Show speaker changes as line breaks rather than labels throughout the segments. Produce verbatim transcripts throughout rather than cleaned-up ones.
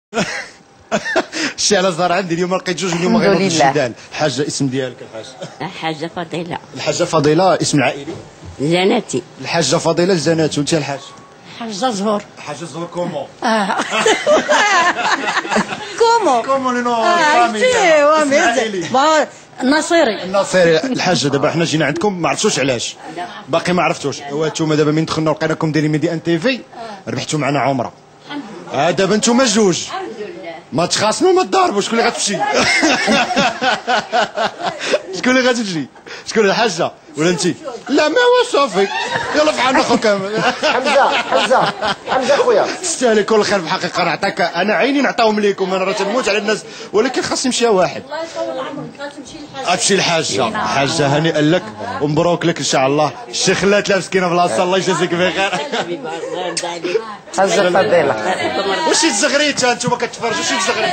شتي على الزهر عندي اليوم لقيت جوج اليوم غير في الجدال. الحاجه اسم ديالك الحاج؟
حاجه فضيله.
الحاجه فضيله اسم العائلي؟
زناتي.
الحاجه فضيله الزناتي. وانت الحاج؟
حاجه زهور.
حاجه زهور كومون؟
اه كومون
كومون نو
فامي اسم العائلي النصيري.
النصيري. الحاجه دابا حنا جينا عندكم ما عرفتوش علاش، باقي ما عرفتوش. هو انتم دابا من دخلنا لقيناكم دايرين ميدي ان تي في ربحتوا معنا عمره. اه دابا انتم جوج ما تخاصموا ما تضاربوا. شكون اللي غتمشي؟ شكون اللي غتمشي؟ شكون الحاجه ولا انت؟ لا ما هو صافي يلا في حالنا خويا كامل.
حمزه حمزه حمزه خويا
تستاهل كل خير. في الحقيقه نعطيك انا عيني نعطيهم لكم، انا راه تنموت على الناس، ولكن خاص يمشي واحد.
الله يطول عمرك غتمشي للحاجه.
غتمشي الحاجه. حاجه هنيئا لك ومبروك لك ان شاء الله. الشيخ خلات لا مسكينه بلاصه الله يجازيك بخير.
حاجه فضيله.
واش تزغريت انتم كتفرجوا؟ واش تزغريت؟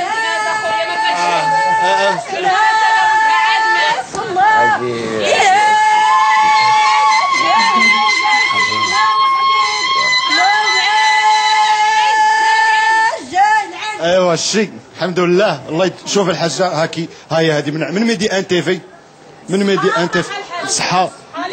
ايوا الشي الحمد لله. الله شوف الحاجه هاكي هاي هذه من من ميدي ان تي في، من ميدي ان تي في صحه.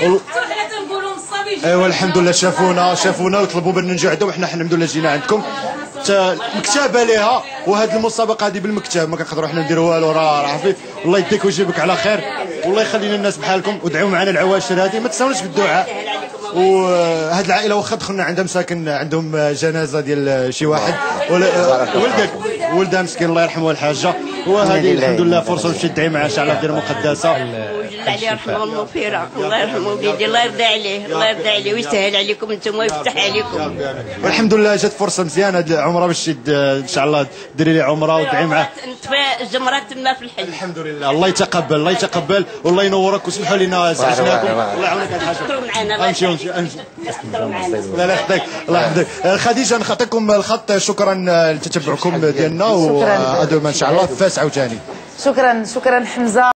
ايوا الحمد لله شافونا شافونا وطلبوا بان نجيو عندهم. وحنا الحمد لله جينا عندكم. مكتبه ليها وهذه المسابقه هذه بالمكتب ما كنقدروا حنا نديروا والو. راه راه عارفين. الله يديك ويجيبك على خير والله يخلي لنا الناس بحالكم. ودعوا معنا العواشر هذه ما تنساوناش بالدعاء. وهاد العائله واخا دخلنا عندها مساكن عندهم جنازه ديال شي واحد ولدك ولدها مسكين الله يرحمه الحاجه. وهذه الحمد لله فرصه باش تدعي معها شعله ديال مقدسه.
وجد عليه رحمه المغفره. الله يرحمه وليدي الله يرضى عليه الله يرضى عليه ويسهل عليكم انتم ويفتح عليكم.
والحمد لله جات فرصه مزيانه هاد العمره باش ان شاء الله ديري لي عمره ودعي معاه.
نطفي جمرات تما في الحج.
الحمد لله الله يتقبل الله يتقبل والله ينورك. وسمحوا لنا ازعجناكم. الله يعاونك الحاجه. امشي امشي امشي. لا لا يحفظك الله يحفظك. خديجه نعطيكم الخط. شكرا لتتبعكم ديالنا وادوما ان شاء الله فاس عاوتاني.
شكرا شكرا حمزه.